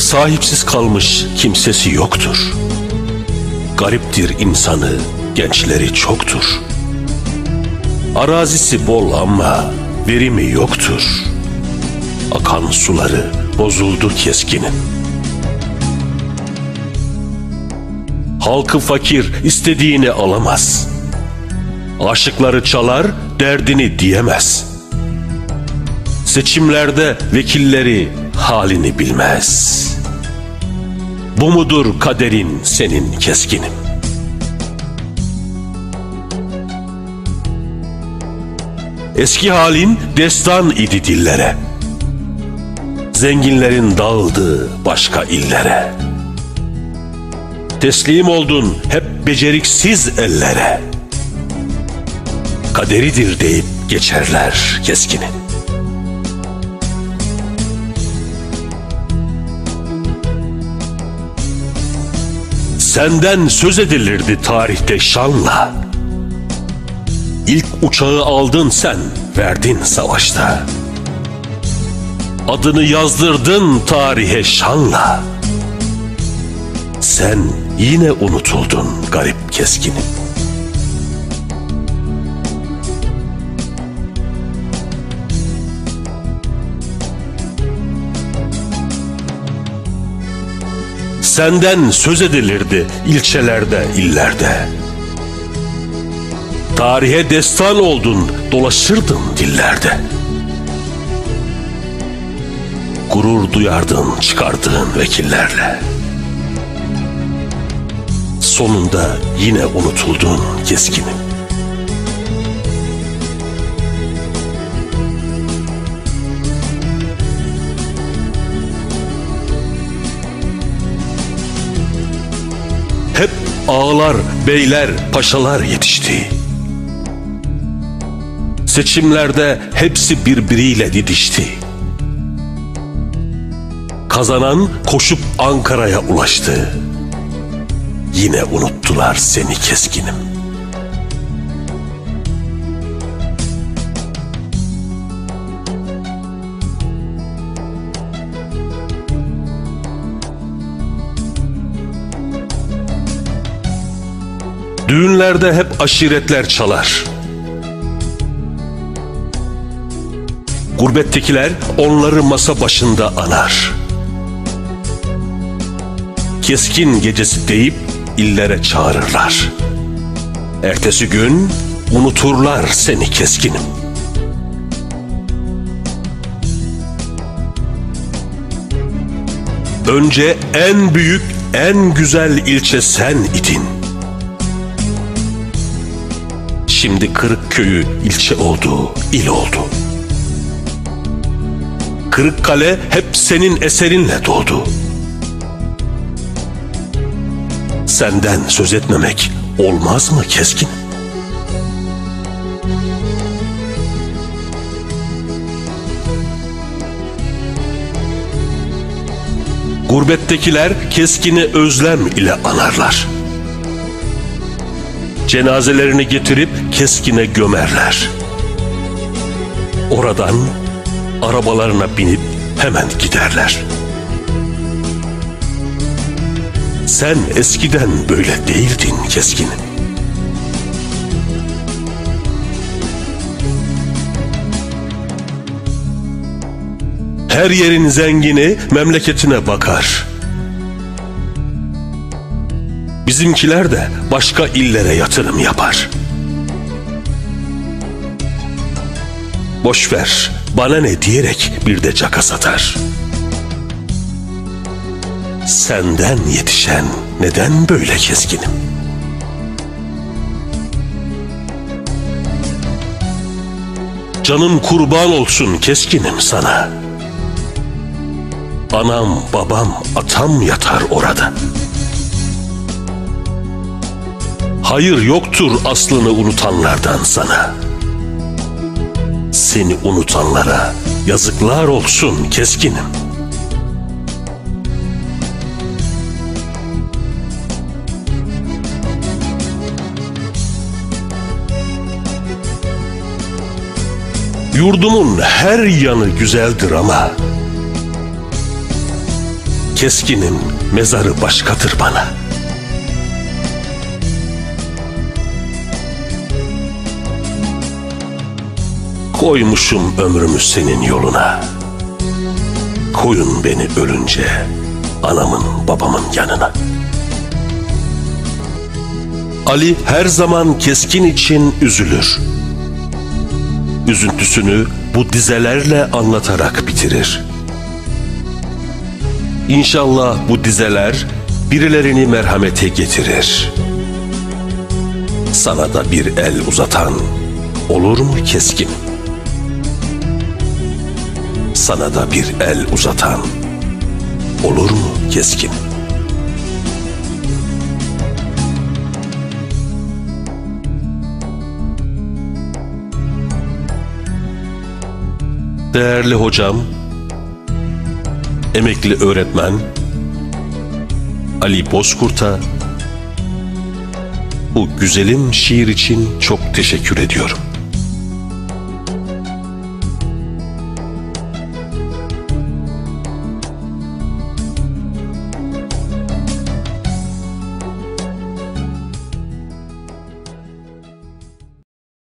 sahipsiz kalmış kimsesi yoktur. Gariptir insanı, gençleri çoktur. Arazisi bol ama verimi yoktur. Akan suları bozuldu keskinin. Halkı fakir istediğini alamaz. Aşıkları çalar, derdini diyemez. Seçimlerde vekilleri halini bilmez. Bu mudur kaderin senin keskinim? Eski halin destan idi dillere. Zenginlerin dağıldığı başka illere. Teslim oldun hep beceriksiz ellere. Kaderidir deyip geçerler keskinin. Senden söz edilirdi tarihte şanla. İlk uçağı aldın sen, verdin savaşta. Adını yazdırdın tarihe şanla. Sen yine unutuldun garip keskinim. Senden söz edilirdi ilçelerde, illerde. Tarihe destan oldun, dolaşırdın dillerde. Gurur duyardın çıkardığın vekillerle. Sonunda yine unutuldun keskinim. Hep ağalar, beyler, paşalar yetişti. Seçimlerde hepsi birbiriyle didişti. Kazanan koşup Ankara'ya ulaştı. Yine unuttular seni keskinim. Düğünlerde hep aşiretler çalar. Gurbettekiler onları masa başında anar. Keskin gecesi deyip illere çağırırlar. Ertesi gün unuturlar seni keskinim. Önce en büyük, en güzel ilçe sen idin. Şimdi Kırıkköy'ü ilçe oldu, il oldu. Kırıkkale hep senin eserinle doğdu. Senden söz etmemek olmaz mı keskin? Gurbettekiler keskini özlem ile anarlar. Cenazelerini getirip keskine gömerler. Oradan arabalarına binip hemen giderler. Sen eskiden böyle değildin keskin. Her yerin zengini memleketine bakar. Bizimkiler de başka illere yatırım yapar. Boş ver, bana ne diyerek bir de caka satar. Senden yetişen neden böyle keskinim? Canım kurban olsun keskinim sana. Anam, babam, atam yatar orada. Hayır yoktur aslını unutanlardan sana. Seni unutanlara yazıklar olsun keskinim. Yurdumun her yanı güzeldir ama Keskinin mezarı başkadır bana. Koymuşum ömrümü senin yoluna. Koyun beni ölünce anamın babamın yanına. Ali her zaman Keskin için üzülür. Üzüntüsünü bu dizelerle anlatarak bitirir. İnşallah bu dizeler birilerini merhamete getirir. Sana da bir el uzatan olur mu Keskin? Sana da bir el uzatan olur mu Keskin? Değerli hocam, emekli öğretmen Ali Bozkurt'a bu güzelim şiir için çok teşekkür ediyorum.